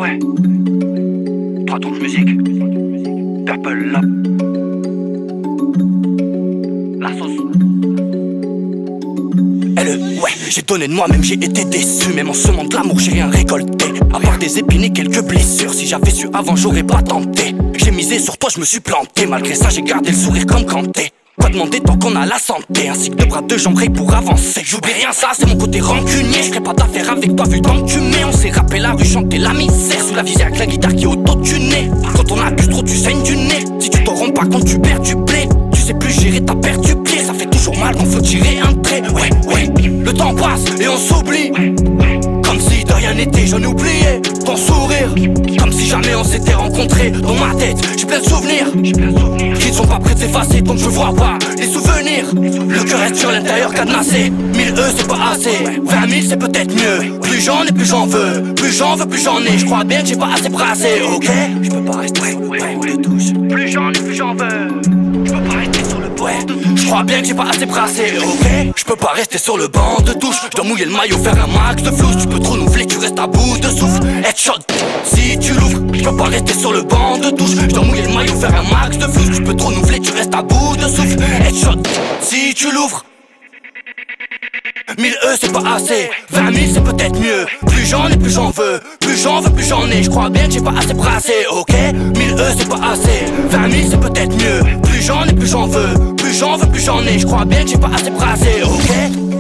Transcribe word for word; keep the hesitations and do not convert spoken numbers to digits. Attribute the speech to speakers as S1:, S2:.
S1: ouais. Trois donc musique. Purple Love. La sauce.
S2: Elle, ouais, j'ai donné de moi-même, j'ai été déçu. Même en semant de l'amour, j'ai rien récolté. À part des épines et quelques blessures. Si j'avais su avant, j'aurais pas tenté. J'ai misé sur toi, je me suis planté. Malgré ça, j'ai gardé le sourire comme Kanté. Quoi demander tant qu'on a la santé, ainsi que deux bras, deux jambes pour avancer. J'oublie rien, ça c'est mon côté rancunier. Je ferai pas d'affaire avec toi vu tant que tu mets. On s'est rappelé la rue, chanter la misère. Sous la visière avec la guitare qui est auto-tunée. Quand on abuse trop, tu saignes du nez. Si tu t'en rends pas compte, tu perds du blé. Tu sais plus gérer ta perte du pied. Ça fait toujours mal quand faut tirer un trait. Ouais, ouais, le temps passe et on s'oublie. Comme si de rien n'était, j'en oubliais ton sourire. Comme si jamais on s'était rencontrés. Dans ma tête, j'ai plein de souvenirs qui ne sont pas prêts de s'effacer, donc je vois pas les souvenirs. Le cœur reste sur l'intérieur cadenassé. Mille E c'est pas assez, vingt mille c'est peut-être mieux. Plus j'en ai, plus j'en veux. Plus j'en veux, plus j'en ai. Je crois bien que j'ai pas assez brassé, ok. Je peux pas rester sur le banc de douche.
S1: Plus j'en ai, plus j'en veux.
S2: Je peux pas rester sur le banc de douche. Je crois bien que j'ai pas assez brassé, ok. Je peux pas rester sur le banc de douche. Je dois mouiller le maillot, faire un max de flouze. Tu peux trop renouveler, tu restes à bout de souffle. Headshot, si tu l'ouvres. Je peux pas rester sur le banc de douche. Je dois mouiller le maillot, faire un max de flouze. Tu peux trop renouveler, tu restes à bout de souffle. Headshot, si tu l'ouvres. Mille E c'est pas assez, vingt mille c'est peut-être mieux. Plus j'en ai, plus j'en veux. Plus j'en veux, plus j'en ai. Je crois bien que j'ai pas assez brassé, ok. Mille E c'est pas assez, vingt mille c'est peut-être mieux. Plus j'en ai, plus j'en veux. Plus j'en veux, plus j'en ai. Je crois bien que j'ai pas assez brassé, ok.